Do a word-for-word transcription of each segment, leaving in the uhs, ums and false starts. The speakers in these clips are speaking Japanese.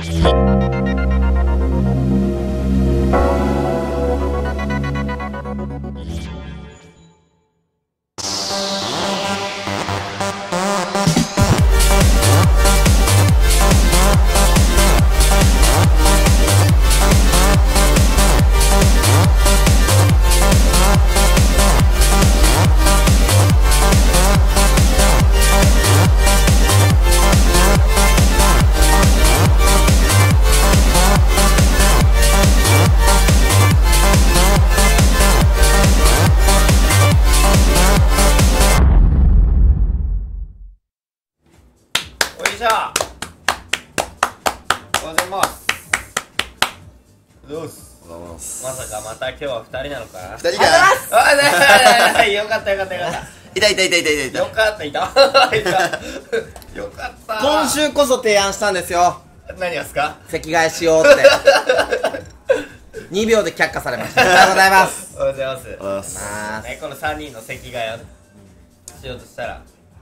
まさかまた今日はふたりなのかな。 ふたりか。 あ、よかったよかったよかった。 痛い痛い痛い痛い痛い。 よかったいた。よかった。 今週こそ提案したんですよ。 何がですか？ 席替えしようってにびょうで却下されました。ありがとうございます。 おはようございます。おはようございます。 ね、このさんにんの席替えをねしようとしたら、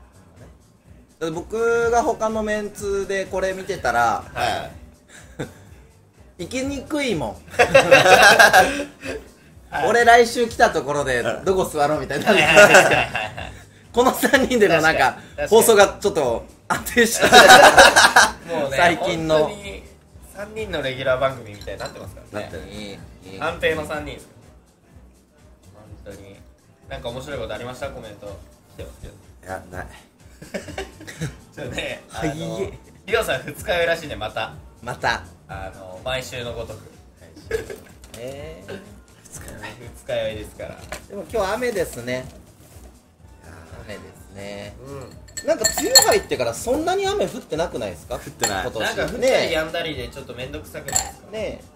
僕が他のメンツでこれ見てたら、 はい行きにくいもん。俺来週来たところでどこ座ろうみたいになる。このさんにんでのなんか放送がちょっと安定したもうね、 最近の本当にさんにんのレギュラー番組みたいになってますからね。 なってる。 安定のさんにんです本当に。なんか面白いことありました？コメント来てますけど。 いや、ない。 ちょっとね、あはいのリオさんふつか酔いらしいね、またまたあの毎週のごとくえー、 ふつか酔いですから。 でも今日雨ですね。雨ですね。 うん、 なんか梅雨入ってからそんなに雨降ってなくないですか？降ってない今年なんか降ったりねやんだりでちょっとめんどくさくないですかえねね。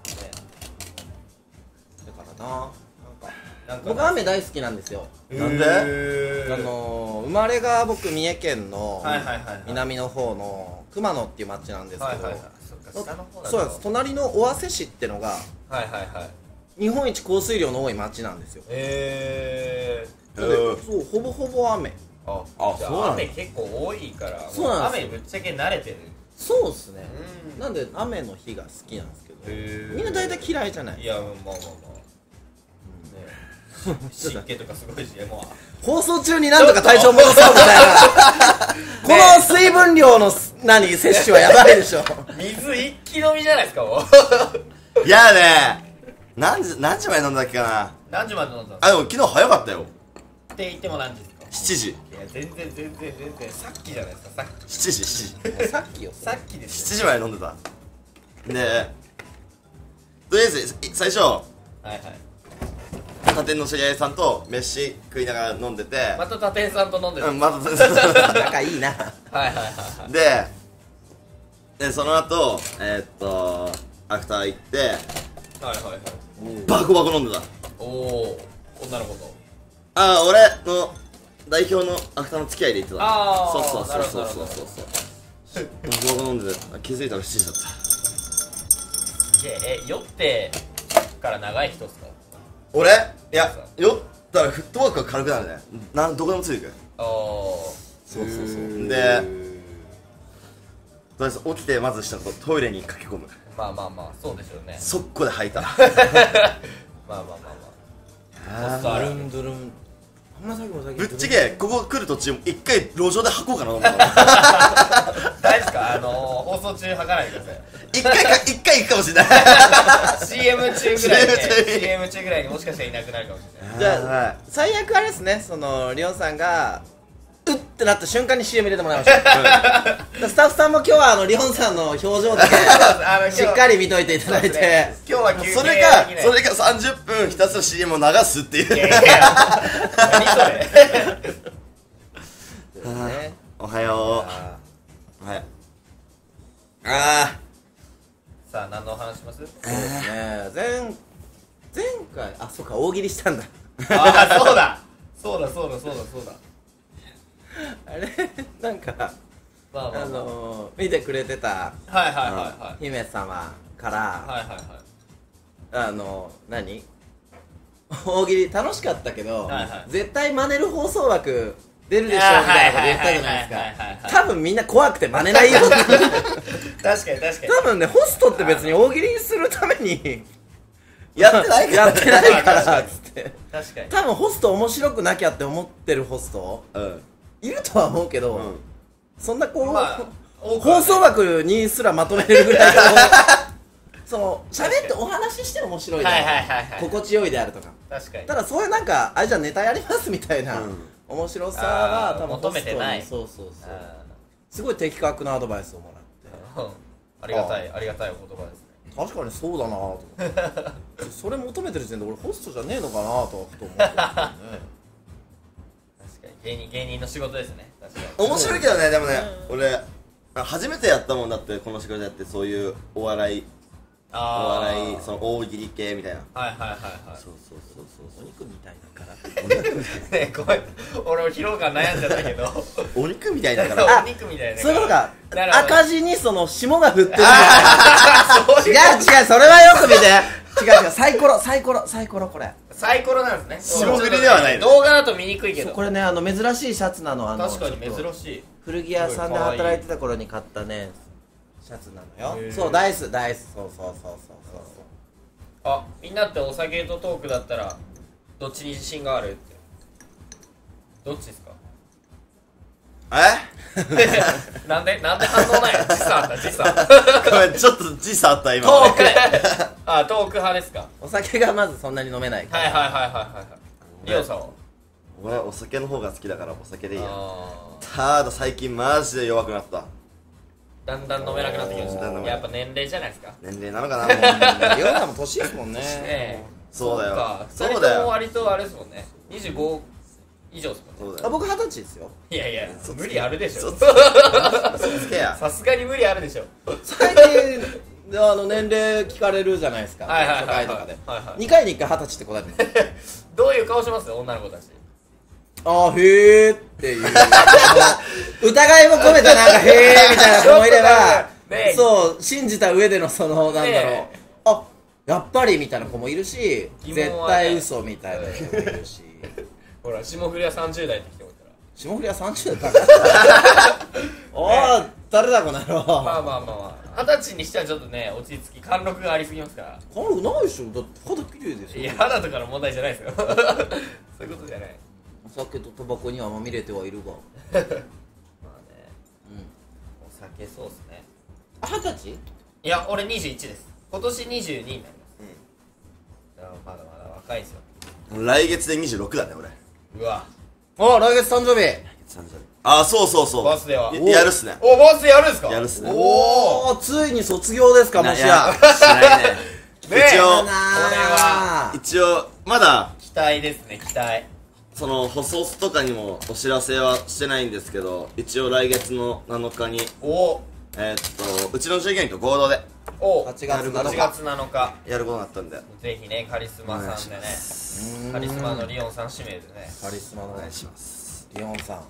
えだからな、なんかなんか僕雨大好きなんですよ。 なんでへーあのー、生まれが僕三重県のはいはいはいはい南の方の熊野っていう町なんですけど、 はいはいはい、そっか下の方だとそうなんです。隣の尾鷲市ってのがはいはいはい日本一降水量の多い町なんですよ。 えーなのでそうほぼほぼ雨。 あじゃあそうなの雨結構多いからそうなんですよ雨ぶっちゃけ慣れてる。 そうっすね。 うんなんで雨の日が好きなんですけど、 へーみんな大体嫌いじゃない。 いやまあまあまあね湿気とかすごいしもう放送中になんとか体調戻そうみたいなこの水分量の何摂取はやばいでしょ。 水一気飲みじゃないですかもういやね、何時、何時まで飲んだっけかな。 何時まで飲んだのっあ、でも昨日早かったよ。 て言っても何時ですか？ しちじ。 いや全然全然全然さっきじゃないですかさっきしちじ、しちじ。 もうさっきよ。 さっきですしちじまで飲んでた。で、とりあえず最初、 はいはい他店の知り合いさんと飯食いながら飲んでて、 また他店さんと飲んでる、 うん、また仲いいな。 はいはいはいはいで、で、その後、えー、っと、アフター行って、 はいはいはいバコバコ飲んでた。 おお女の子とああ、俺の代表のアフターの付き合いで行ってた。 あーそうそうそうそうなるほどそうそうそう。バコバコ飲んでて、気づいたらしちじだった。 いやえ酔ってから長い人っすか？ 俺いや、酔ったらフットワークが軽くなるね。なんどこでもついてくる。 ああそうそうそう。で、とりあえず起きてまずしたこと、トイレに駆け込む。 まあまあまあそうでしょうね速攻で吐いた。 まあまあまあまあドゥルンドゥルン。あんまさっきもさっきぶっちゃけここ来る途中も一回路上で吐こうかなと思ったの。 大丈夫ですか？あのー、放送中吐かないでください一回か一回行くかもしれない。 シーエム 中ぐらいでシーエム 中にシーエム 中ぐらいにもしかしたらいなくなるかもしれないじゃあ最悪あれですね、そのリオンさんがうってなった瞬間に シーエム 入れてもらいましょう。だからスタッフさんも今日はあのリオンさんの表情だあのけしっかり見といていただいそうですねて、 今日は休憩それができないそれがさんじゅっぷんひたすら シーエム を流すっていう。 いやいや何それね。 おはよあう。おはよう。 あさあ何のお話します？ ー、そうですね。前前回あそうか大喜利したんだ。 ああそうだそうだそうだそうだそうだあれなんかまあまあまああのー、見てくれてたはいはいはいはい姫様から、 はいはいはいあの何大喜利楽しかったけど、 はいはい絶対真似る放送枠出るでしょみたいなこと言ったじゃないですか。多分みんな怖くて真似ないよって確かに確かに多分ねホストって別に大喜利にするためにやってないからやってないからっつって確かに多分ホスト面白くなきゃって思ってるホストうんいるとは思うけど、 うんそんなこう、 まあ多くはね放送枠にすらまとめれるぐらいのその喋ってお話しして面白いだろう、 はいはいはいはい心地よいであるとか確かにただそういうなんかあれじゃあネタやりますみたいな、 うん面白さはあー多分求めてないホストにそうそうそうあすごい的確なアドバイスをもらってーうんありがたいありがたいお言葉ですね確かにそうだなと思ってそれ求めてる時点で俺ホストじゃねえのかなとはふと思ってるんですよね確かに芸人芸人の仕事ですね確かに面白いけどねでもね俺初めてやったもんだってこの仕事やってそういうお笑いおあ笑いその大喜利系みたいなはいはいはいはいそうそうそうそうお肉みたいだからねごめん俺も疲労感悩んじゃったけどお肉みたいだからお肉みたいなそういうことかなるほど赤字にその霜が降ってるみたいそういうな違う違うそれはよく見て違う違うサイコロサイコロサイコロこれサイコロなんですね霜降りではないちょっとね動画だと見にくいけどそうこれねあの珍しいシャツなのあの確かにちょっと珍しい古着屋さんで働いてた頃に買ったねシャツなのよへーそうダイスダイスそうそうそうそうそうあみんなってお酒とトークだったらどっちに自信があるってどっちですかえなんでなんで反応ない時差あった時差ごめんちょっと時差あった今トークあトーク派ですかお酒がまずそんなに飲めないからはいはいはいはいはいはいリオさんは俺はお酒の方が好きだからお酒でいいやあただ最近マジで弱くなったーだんだん飲めなくなってきましだんだん飲めたやっぱ年齢じゃないですか年齢なのかなもうリオさんも年ですもんねねえそうだよかそうふたりともだよ割とあれですもんねにじゅうご以上ですもんねそうだよあ僕二十歳ですよいやいや無理あるでしょ嘘つけやさすがに無理あるでしょ最近あの年齢聞かれるじゃないですかはいはいはいはい初回とかではいはいにかいにいっかい二十歳って答えてますどういう顔します女の子たちあーへーっていう疑いも込めたなんかへーみたいな子もいればねえそう信じた上でのそのなんだろう、 ねあやっぱりみたいな子もいるし、 疑絶問はね対嘘みたいな子もいるしほら霜降りはさんじゅう代って来てもらったら霜降りはさんじゅう代だからおー誰だこの野郎まあまあまあまあ二十歳にしてはちょっとね落ち着き貫禄がありすぎますから彼女ないでしょだって肌綺麗ですよいや肌とかの問題じゃないですよそういうことじゃないお酒とタバコにはまみれてはいるがまあねうんお酒そうっすねあ二十歳いや俺にじゅういちです今年にじゅうにになりますだからまだまだ若いですよ来月でにじゅうろくだね俺うわあ来月誕生日あそうそうそうバースデーはややるっすねおバースデーやるんですかやるっすねおおーついに卒業ですかもしやいやしないねねえ一応これは一応まだ期待ですね期待その放送とかにもお知らせはしてないんですけど一応来月のなのかにおえーっとうちの従業員と合同でおはちがつなのはちがつなのかやることになったんでぜひねカリスマさんでねカリスマのリオンさん指名でねカリスマのお願いしますリオンさん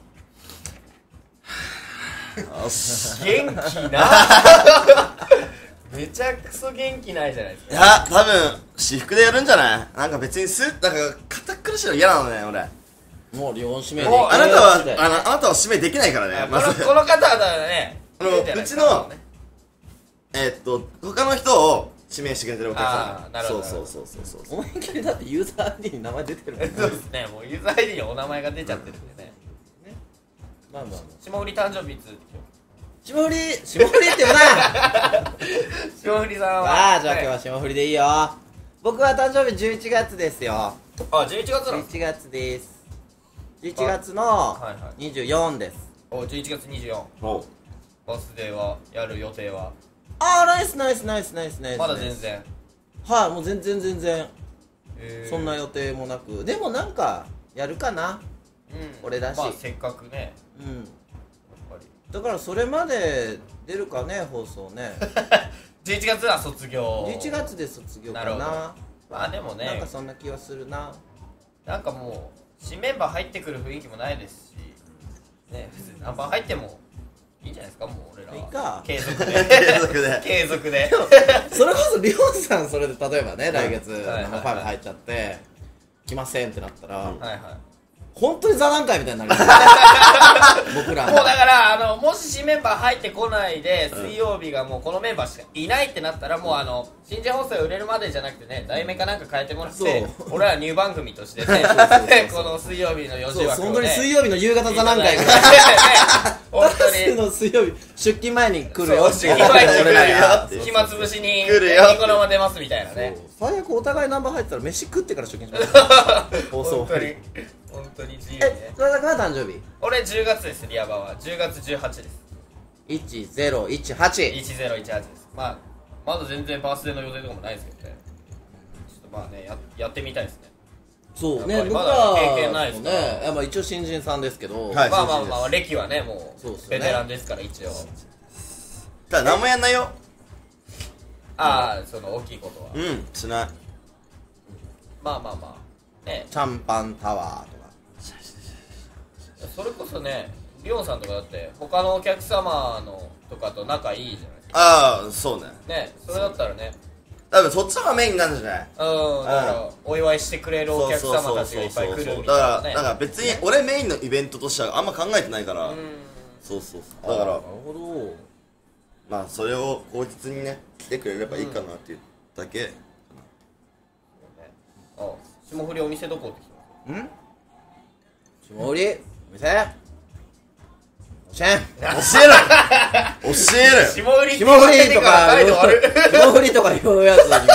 よし元気なめちゃくそ元気ないじゃないですかいや多分私服でやるんじゃないなんか別にスーなんか堅苦しいの嫌なのね俺もうリオン指名でもうあなたはえーあのあなたは指名できないからねこのまずこの方はねあのいいんじゃないうちのねえーっと他の人を指名してくれてるお客さんあーなるほどそうそうそうそうそう思いっきりだってユーザー アイディー に名前出てるもんねそうですねもうユーザー アイディー にお名前が出ちゃってるんでねまあまあまあ霜降り誕生日いつ霜降り霜降りって言うな霜降りさんはああじゃあ今日は霜降りでいいよ僕は誕生日じゅういちがつですよあじゅういちがつな 11 の月ですじゅういちがつのはいはいにじゅうよっかですおじゅういちがつにじゅうよっかおうバースデーはやる予定はああナイスナイスナイスナイスナイスまだ全然はいもう全然全然へーそんな予定もなくでもなんかやるかなうん俺だしまあせっかくねうんやっぱりだからそれまで出るかね放送ねじゅういちがつは卒業じゅういちがつで卒業かなるほどなまあでもねなんかそんな気はするななんかもう新メンバー入ってくる雰囲気もないですしね別に何番入ってもいいんじゃないですかもう俺らはいいか継続で継続で継続でそれこそリオンさんそれで例えばね来月はいはい生ファイル入っちゃって来ませんってなったら、 うんはいはい本当に座談会みたいになります僕らもうだからあのもし新メンバー入ってこないで水曜日がもうこのメンバーしかいないってなったらもうあの新人放送売れるまでじゃなくてね題名かなんか変えてもらって俺らニュー番組としてねこの水曜日のよじ枠をね本当に水曜日の夕方座談会が本当にの水曜日出勤前に来るよ出勤前に来るよって暇つぶしに来るよニコ生出ますみたいなね最悪お互いナンバー入ってたら飯食ってから出勤します放送本当に本当に自由にえねそれだけは誕生日俺じゅうがつですリアバはじゅうがつじゅうはちですいちぜろいちはちいちぜろいちはちですまあまだ全然バースデーの予定とかもないですけどねちょっとまあね や, やってみたいですねそうねやっぱりま僕らだ経験ないですからねやっぱ一応新人さんですけど、 はいまあまあまあ歴はねもうそうっすよねベテランですから一応ただ何もやんないよああその大きいことはうんしないまあまあまあねシャンパンタワーとかそれこそねリオンさんとかだって他のお客様のとかと仲いいじゃないですかああそうねねそれだったらね多分そっちの方がメインになるんじゃないうんだからお祝いしてくれるお客様たちがいっぱい来るみたいなだからねなんか別に俺メインのイベントとしてはあんま考えてないからうんそうそうそうだからなるほどまあそれを口実にね来てくれればいいかなっていうだけあ霜降りお店どこって来てん霜降りお店教えん教えろ教えろよ霜降り霜降りとか態度悪い霜降りとか言うやつに教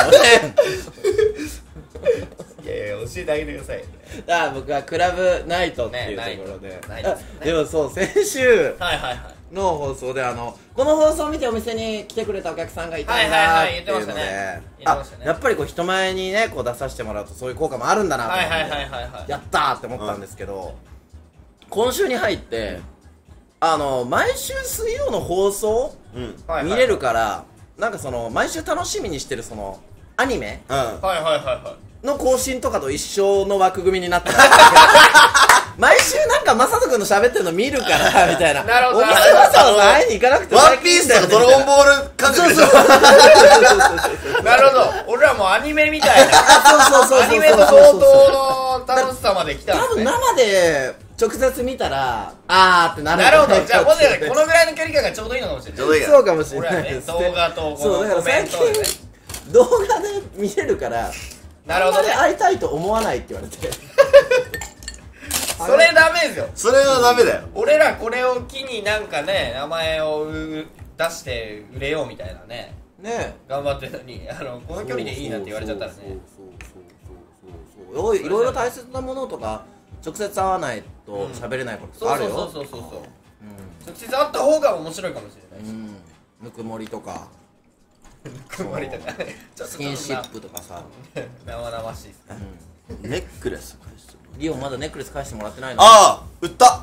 えんいやいや教えてあげてくださいだから僕はクラブナイトっていうねところで、 ナイトナイトですねあでもそう先週はいはいはいの放送であのこの放送を見てお店に来てくれたお客さんがいたんはいだはいはいっていうので言ってましたね言ってまあしたねやっぱりこう人前にねこう出させてもらうとそういう効果もあるんだなと思って、 はいはいはいはいはいやったーって思ったんですけど、今週に入ってあの毎週水曜の放送うんうんはいはい見れるからなんかその毎週楽しみにしてるそのアニメはいはいはいはいの更新とかと一緒の枠組みになってます毎週なんかマサト君の喋ってるの見るからみたいななるほどお店わざわざ会いに行かなくてもワンピースとかドラゴンボール感覚でしょなるほど俺らもうアニメみたいなそうそうそうそうアニメの相当の楽しさまで来たんですね多分生で直接見たらあーってなるなるほどじゃあもしかしてここのぐらいの距離感がちょうどいいのかもしれないちょうどいいそうかもしれ俺らねないです動画とこそうだからのコメン最トでね近動画で見れるからなるほどねあんまり会いたいと思わないって言われてそれダメですよそれはダメだよ俺らこれを機になんかね名前をう出して売れようみたいなねね頑張ってるのにあのこの距離でいいなって言われちゃったらねそうそうそうそうそうそういろいろ大切なものとか直接会わないと喋れないこととかあるよそうそうそうそうそう直接会った方が面白いかもしれないしうんぬくもりとかぬくもりとかねちょっとスキンシップとかさ生々しいですねネックレス返してるリオンまだネックレス返してもらってないのああ売った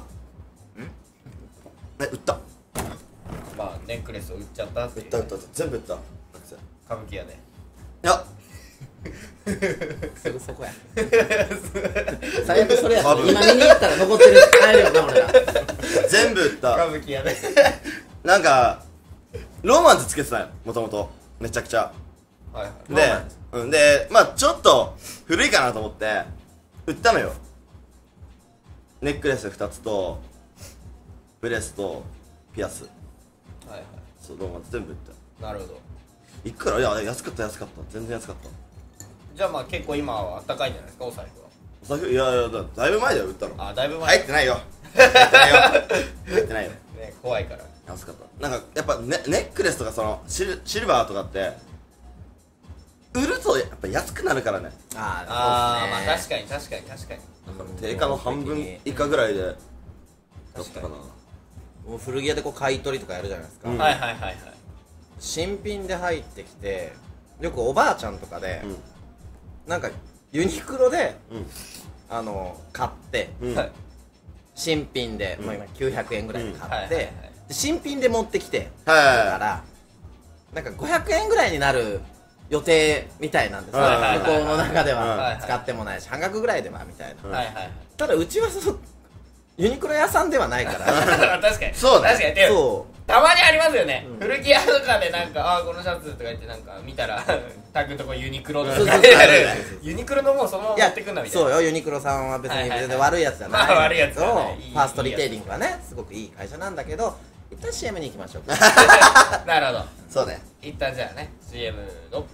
え売ったまあネックレスを売っちゃったっていう売った売った全部売った歌舞伎屋でいやすぐそこや最悪それやったら今見に行ったら残ってる帰るよな俺ら全部売っ歌た舞伎屋でなんかロマンスつけてたよもともとめちゃくちゃはいはいで、うん、でまあちょっと古いかなと思って売ったのよネックレスふたつとブレスとピアスはいはそうロマンス全部売っいなるほどたいくらいや安かった安かった全然安かったじゃあまあ結構今はあったかいんじゃないですかお財布はお財布いやいやだだいぶ前だよ売ったのあだいぶ前入ってないよ入ってないよ入ってないよね怖いから安かったなんかやっぱネネックレスとかそのシルシルバーとかって売るとやっぱ安くなるからねあああまあそう確かに確かに確かに定価の半分以下ぐらいでだったかなもう古着屋でこう買い取りとかやるじゃないですか、 うんはいはいはいはい新品で入ってきてよくおばあちゃんとかで、 うんなんかユニクロでうんあの買ってうんはい新品で、 うんまあ、今きゅうひゃくえんぐらいで買って、 はいはいはいで新品で持ってきてはいはいはいだからなんかごひゃくえんぐらいになる予定みたいなんですよ、 はいはいはい向こうの中ではいははい使ってもないし半額ぐらいではみたいな、 うんはいはいはいただうちはそのユニクロ屋さんではないから確かにそうね確かにでそうたまにありますよね、 うん、 古着屋とかでなんかあーこのシャツとか言ってなんか見たらタグとこユニクロとかそうそう書いてあるそうそうユニクロのもうそのまま持ってくんなみたいな。 そうよ、ユニクロさんは別に全然悪いやつじゃない、 はいはいはいまあ悪いやつじゃないいいファーストリテイリングはねすごくいい会社なんだけど、一旦 シーエム に行きましょうかなるほど、 そうね。 一旦じゃあね シーエム の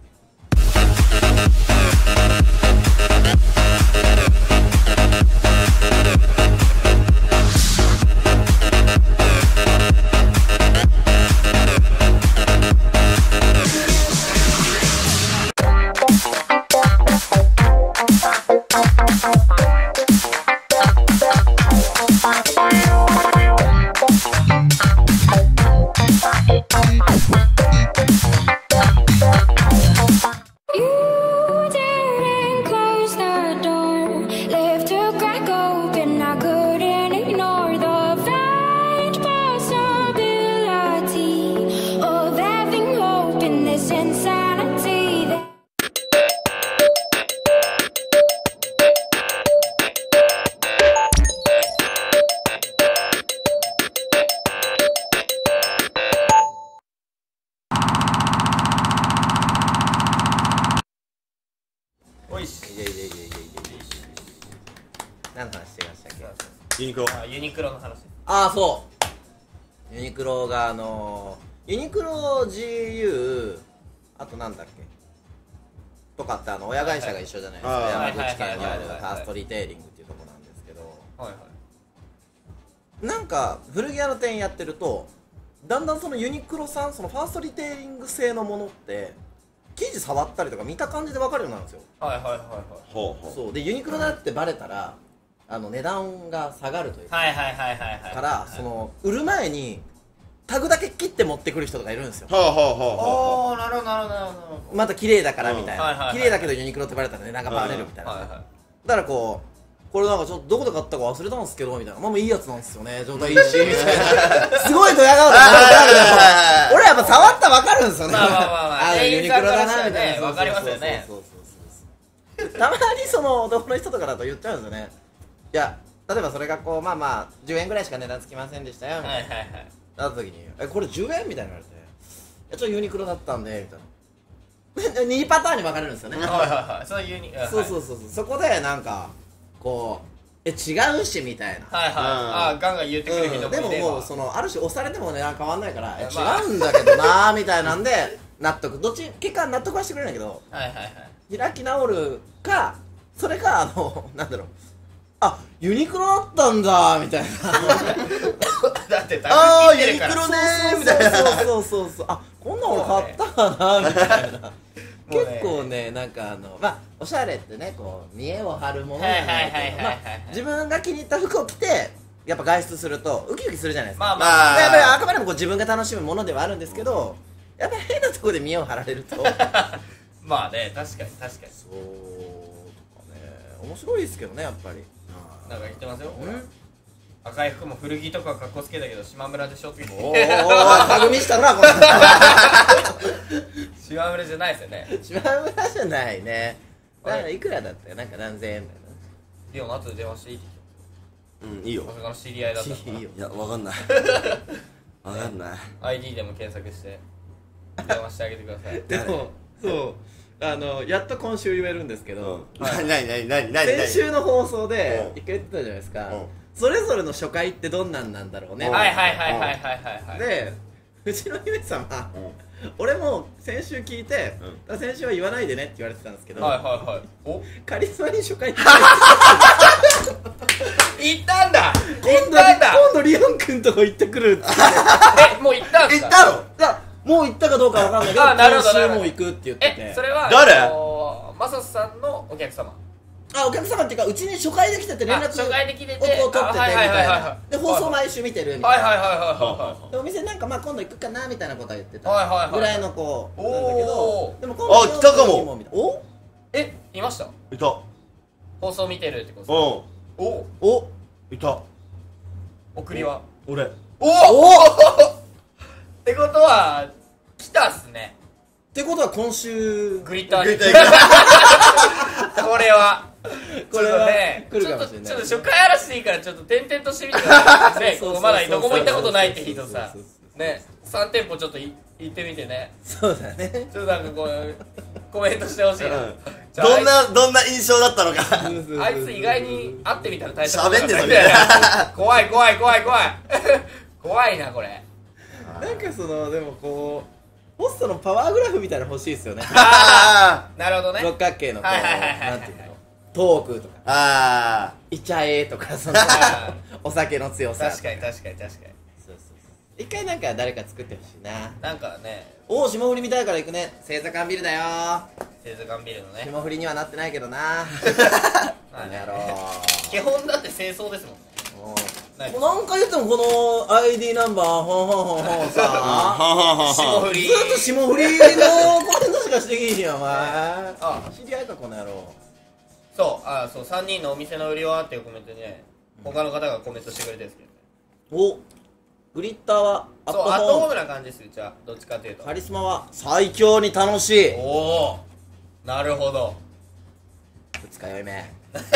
何の話してましたっけ。 ユニクロ。 あユニクロの話。 ああそうユニクロがあのー、ユニクロ ジーユー あとなんだっけとかってあの親会社が一緒じゃないですか、 はいはい山口県にあるフはいはいはいはいァーストリテイリングっていうところなんですけど、 はいはい。 なんか古着屋の店員やってるとだんだんそのユニクロさんそのファーストリテイリング製のものって生地触ったりとか見た感じで分かるようになるんですよ。 はいはいはいはい。 ほうほう。 そうでユニクロだってバレたらあの値段が下がるというか、 はいはいはいはいはい。 からその売る前にタグだけ切って持ってくる人とかいるんですよ。 ほうほうほうほおー、なるほどなるほどなるほど。 また綺麗だからみたいうんはいはいはいな綺麗だけどユニクロってバレたら値段がバレるみたいな、 はいはい。 だからこうこれなんかちょっとどこで買ったか忘れたんですけどみたいな、まあもういいやつなんですよね状態いいしみたいなすごいドヤ顔で俺やっぱ触ったら分かるんですよね。 まあまあまあまあのユニクロだなみたい店員さんからしたらねな分かりますよね。 そうそうそうそうたまにその男の人とかだと言っちゃうんですよね。いや例えばそれがこうまあまあじゅうえんぐらいしか値段つきませんでしたよみたいな、 はいはいはい。 なった時にえこれじゅうえんみたいに言われていやちょっとユニクロだったんでみたいなにパターンに分かれるんですよね。 はいはいはい。そういうユニ、 そうそうそうそうそこでなんかこうえ違うしみたいな、 はいはい。ああ、ガンガン言ってくる人もいれば。 うん、でももうそのある種押されても値段変わんないからえまあ違うんだけどなーみたいなんで納得どっち結果納得はしてくれないけどはいはいはい。 開き直るかそれかあのなんだろうあユニクロだったんだみたいなだってあータグ切ってるからユニクロねーみたいなそうそうそうそうあこんなの買ったかなみたいなもうね結構ねなんかあのまあおしゃれってねこう見栄を張るものじゃないはいはいはいけどまあはいはい自分が気に入った服を着てやっぱ外出するとウキウキするじゃないですか。 まあままあやっぱりあくまでもこう自分が楽しむものではあるんですけどやっぱり変なところで見栄を張られるとそうとかまあね、確かに確かに。 ね面白いですけどねやっぱり。 なんか言ってますよ。 うん赤い服も古着とかかっこつけたけど島村でしょって言おーって。 おーかぐみしたなこれ島村じゃないですよね。 島村じゃないね。だからいくらだったよなんか何千円だよリオの後で電話していい？ うん、いいよま。さかの知り合いだったのかいいよいや、わかんない。わかんない。 アイディー でも検索して電話してあげてください。 でもそうあのやっと今週言えるんですけど、 うん。なになになになになに先週の放送でうん一回言ってたじゃないですか、 うんそれぞれの初回ってどんなんなんだろうね、 うんはいはいはいはいはいはいはい。 でうちの姫様、 うん俺も先週聞いて、 うんただ先週は言わないでねって言われてたんですけど、 はいはいはい。おカリスマに初回って行ったんだ今度行ったんだ今度リオン君とこ行ってくるってえ、もう行ったんすか？ 行ったのいやもう行ったかどうかわかんないけどあなるほど今週なるほどもう行くって言っててえ、それは誰あのーマサスさんのお客様。 あお客様っていうかうちに初回で来てて連絡あ初回で来ててをこう取っててみあはいはいはいたいはないで放送毎週見てるみたいなはいはいはいはでお店なんかまあ今度行くかなみたいなことは言ってたはいはいはいぐらいのこうおーなんだけどでも今あ来たかもみたいなおいはい。え、いました？ いた。 放送見てるってことうん。 ですか？おおいた。 送りは俺。 おおってことは来たっすね。 ってことは今週グリッターにグリッター行これはこれはちょっとね来るかもしれないちょっとちょっと初回やらせていいからちょっと転々としてみてくださいねそうそうそうそうこうまだどこも行ったことないって人さそうそうそうねさん店舗ちょっとい行ってみてねそうだねちょっとなんかこうコメントしてほしいな、 うん、 じゃあどんなどんな印象だったのかあいつ意外に会ってみたら大した喋んねえぞみたいたいな怖い怖い怖い怖い怖いなこれなんかそのでもこうホストのパワーグラフみたいなの欲しいですよねああなるほどね六角形のこうはいはいはいはいなんていうのトークとかあイチャエとかそのあお酒の強さ確かに確かに確かにそうそうそう一回なんか誰か作ってほしいななんかねおお霜降り見たいから行くね星座館ビルだよ製図館ビルのね霜降りにはなってないけどなまあねやろ基本だって清掃ですもんねうもう何回言ってもこの アイディー ナンバーほんほんほんほんさ霜降りずっと霜降りのコメントしかしてきひんやお前あ知り合いかこの野郎そうあそうさんにんのお店の売りはっていうコメントにね他の方がコメントしてくれてるんですけどねおグリッターはアッそうトホームアットホームな感じですうちはどっちかというとカリスマは最強に楽しいおおなるほど二日酔い目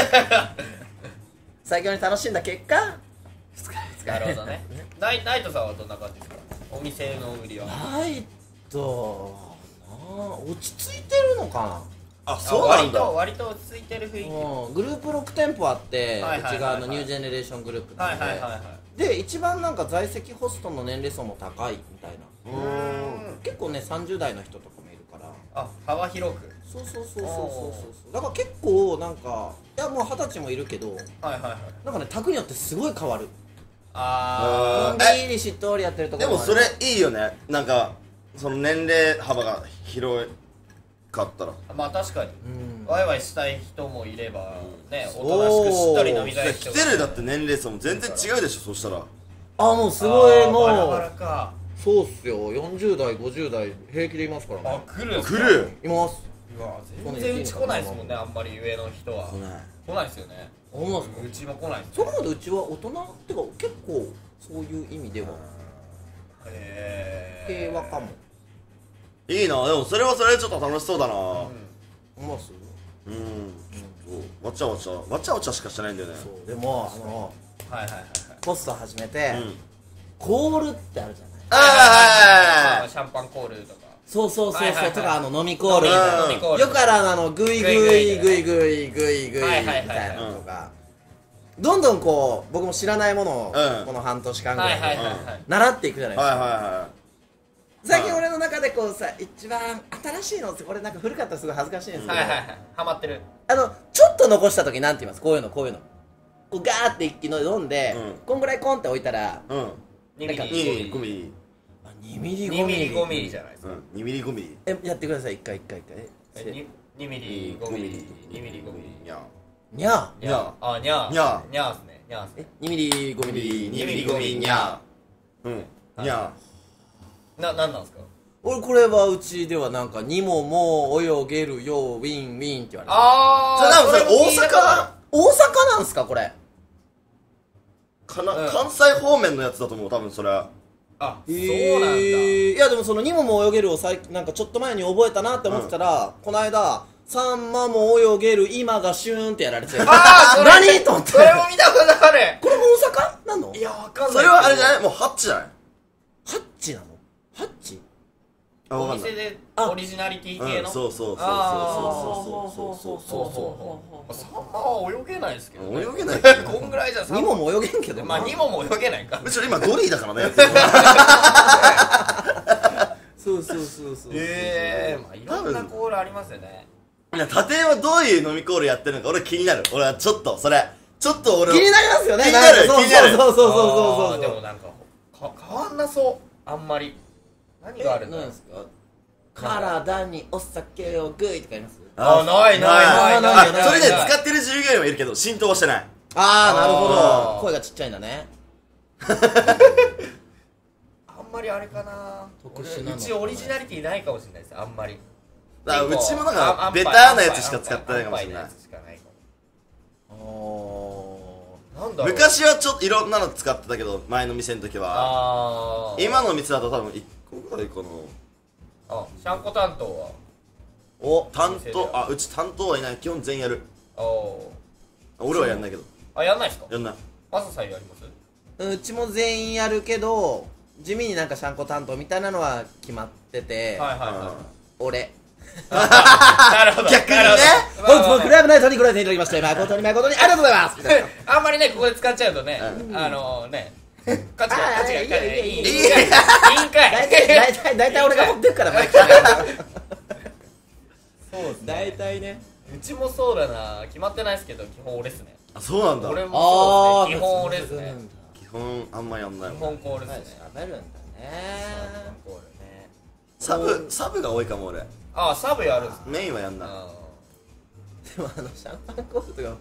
最強に楽しんだ結果二日酔いなるほどねナイナイトさんはどんな感じですかお店の売りはナイトなあ落ち着いてるのかあそうなんだ割と割と落ち着いてる雰囲気なうんグループろく店舗あってはいはいはいはいうち側のニュージェネレーショングループはないんではいはいはいで一番なんか在籍ホストの年齢層も高いみたいなうーん結構ねさんじゅう代の人とかもいるからあ幅広くそうそうそうそうそうそうだから結構なんかいやもう二十歳もいるけどはいはいはいなんかね宅によってすごい変わるあのんびりしっとりやってるところもあるでもそれいいよねなんかその年齢幅が広かったらあまあ確かにうんワイワイしたい人もいればねそうおとなしくしっとり飲みたい来人てるだって年齢層も全然違うでしょそしたらあもうすごいあーもバラバうラかそうっすよよんじゅう代ごじゅう代平気でいますからあね来るんすか来るいますうわ全然うち来ないですもんねあんまり上の人は来ない来ないですよね思いますかうちも来ないそこまでうちは大人ってか結構そういう意味ではへえ平和かもいいなでもそれはそれでちょっと楽しそうだな思いますうんちょっとわちゃわちゃわちゃわちゃしかしてないんだよねそうでもあのはいはいはいはいポスト始めてうんコールってあるじゃないあはいはいはいシャンパンコールとかそうそうそうはいはいはいそうとかあの飲みコールみたいなうん飲みコールよくあるあのグイグイグイグイグイグイみはいはいはいたいなのとかどんどんこう僕も知らないものをうんこの半年間ぐらいではいはいはいはい習っていくじゃないですはいかは最近俺の中でこうさ一番新しいのってこれなんか古かったらすごい恥ずかしいんですけどはいはいはいハマってるあのちょっと残した時なんて言いますこういうのこういうのこうガーって一気に飲んでうんこんぐらいコンって置いたらいはいうんにミリなんかにごミリあにミリにミリごミリじゃないですかうんにミリごミリえやってください一回一回一回ににミリごミリにミリごミリにゃにゃにゃーあにゃーにゃーにゃーっすねにゃーっすねえにミリごミリにミリごミリにゃうんにゃな、なんなんですか俺これはうちではなんかにももう泳げるよウィンウィンって言われてあーそれなんかそれも聞いたことあ大阪なんすかこれかなうん関西方面のやつだと思う多分それるあ、 えそうなんだーいやでもそのにもも泳げるを最なんかちょっと前に覚えたなって思ってたら、この間さんまも泳げる今がシューンってやられてあーそれ何と思ってそれも見たことあるこれも大阪なのいや、わかんないそれはあれじゃいないもうハッチじゃないハッチなのハッチおあわかんない店であオリジナリティ系うんのそうそうそうあそうそうそうそうそうそうそうサンマは泳げないですけどね泳げないこんぐらいじゃサンマにもも泳げんけどまあにもも泳げないかむしろ今ドリーだからねそうそうそうそうええまあいろんなコールありますよねいや立山はどういう飲みコールやってるのか俺気になる俺はちょっとそれちょっと俺気になりますよね気になるんかそう気になるそうそうそうそうあそうーでもなんかか変わんなそうあんまり何があるんだろう何ですか体にお酒をグイとか言いますあないないないないないあそれでない使ってる従業員はいるけど浸透はしてないああなるほあーど声がちっちゃいんだねあんまりあれかな特殊なの俺うちオリジナリティないかもしれないですあんまりだからうちもなんああんぱいかベターなやつしか使ってないかもしれないあんぱいのやつしかないかおもなんだろう昔はちょっといろんなの使ってたけど前の店の時はあー今の店だと多分いっこぐらいかなあシャンコ担当はお担当あうち担当はいない基本全員やるあー俺はやんないけどあやんないっすかやんないマサさんやりますうちも全員やるけど地味になんかシャンコ担当みたいなのは決まってて、 はいはいは俺いなるほど逆にね本日もクライブナイトにご来店いただきまして誠に誠にありがとうございますみたいなあんまりねここで使っちゃうとねうんあのね勝ちがあー勝ちがいいよいいよいいよいいんかいいいんか大体大い体大体俺が持ってるから毎そう回です大ね体ねうちもそうだな決まってないですけど基本俺っすねあそうなんだ俺もそうですね基本俺っすそうなねんだ基本あんまやんない基もん本コールっすね喋るんだねコールねサブサブが多いかも俺ああサブやるんすねメインはやんないでもあのシャンパンコールとか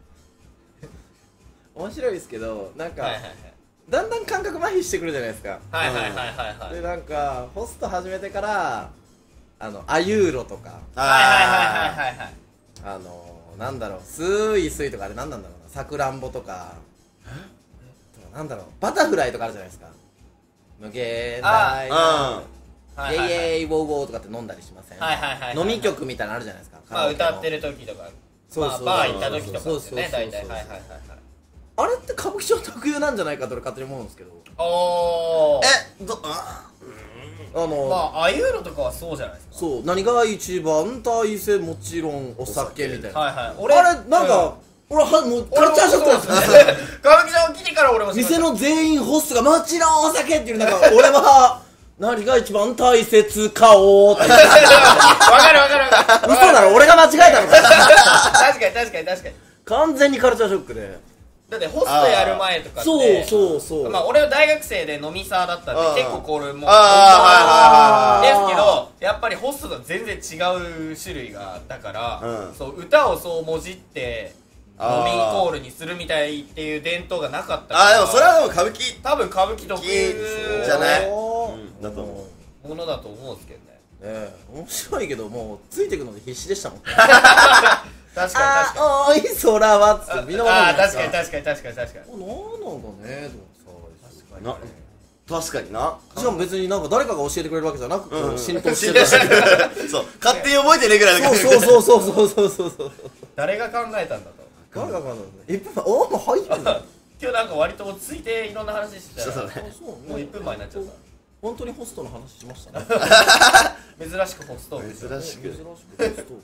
面白いですけどなんか、 はいはいはいだんだん感覚麻痺してくるじゃないですかはいはいはいはいはいでなんかホスト始めてからあのアユーロとかはいはいはいはいはいあのなんだろうスイスイとかあれなんなんだろうなさくらんぼとかなんだろうバタフライとかあるじゃないですか無限大うんはいはいはいイエイイウォーウォーとかって飲んだりしませんはいはいはいはい飲み曲みたいなのあるじゃないですかまあ歌ってるる時とかそうそうまあバー行った時とかそうそうですよね大体そうそうはいはいはいはいあれって歌舞伎町特有なんじゃないかと俺勝手に思うんですけどおーえどああの、 まああいうのとかはそうじゃないですかそう何が一番大切もちろんお酒みたいなはいはい俺あれなんか、俺はもうカルチャーショックなんですよね歌舞伎町来てから俺も店の全員ホストがもちろんお酒っていうなんか俺は何が一番大切かをってわかるわかるわかる嘘だろ俺が間違えたのか確かに確かに確かに完全にカルチャーショックでだってホストやる前とかってそうそうそうまあ俺は大学生で飲みサーだったんあーで結構これもうあーはいはいはいはいですけどやっぱりホストと全然違う種類がだから、 うんそう歌をそうもじって飲あーみコールにするみたいっていう伝統がなかったからあでもそれはでも歌舞伎多分歌舞伎特有じゃないそううんだと思ものだと思うんですけどねええ面白いけどもうついてくので必死でしたもん確かに確かにあーおい空はっつってみんなああー確わかるかに確かに確かに確かにになんなんだねでもさうな確かになしかも別になんか誰かが教えてくれるわけじゃなくこうんううん浸透してる浸透してるそう勝手に覚えてねえぐらいのそうそうそうそうそうそうそうそう誰が考えたんだと誰がわかんないいっぷんまえおおもう入ってんだ今日なんか割と落ち着いていろんな話してたらそうだねあそうもういっぷんまえになっちゃった本当にホストの話しましたね珍しくホストークですよ珍しく珍しくホストでした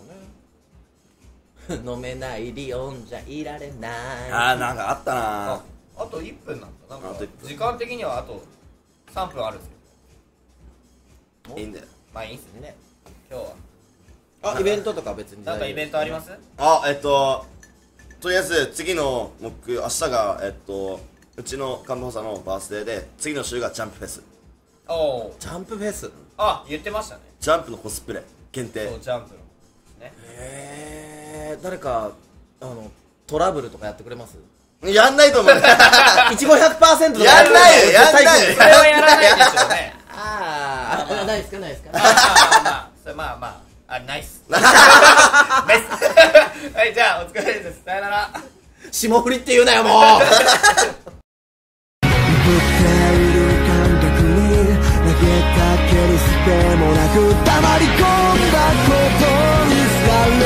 ね飲めないリオンじゃいられないあーなんかあったなああといっぷんなんだなんかあといっぷん時間的にはあとさんぷんあるんですけいいんだよどまあいいっすね今日はあイベントとか別になんかイベントありますあえっととりあえず次の木明日がえっとうちの看護師さんのバースデーで次の週がジャンプフェスおおジャンプフェスあ言ってましたねジャンプのコスプレ限定そうジャンプのねへえ誰かあのトラブルとかやってくれますやんないと思ういちご ひゃくパーセント とかやんないよやんないよそれはやらないでしょうねあーあないですかないですかまあまあまあそれまあまああナイスナイスはいじゃあお疲れですさよなら霜降りって言うなよもうでもなく黙り込んだことにされ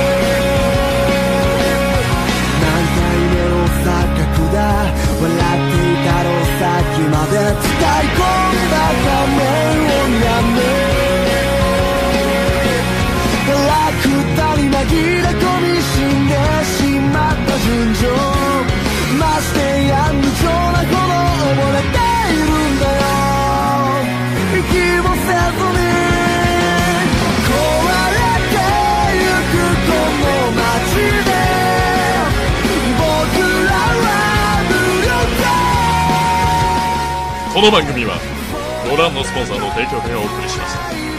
何回目の錯覚だ笑っていたの先まで伝え込んだ仮面をやめラクダに紛れ込み死んでしまった純情ましてや無情なほど溺れているんだよ息もせずに壊れてゆくこの街で僕らは無力だ。 この番組はご覧のスポンサーの提供でお送りしました。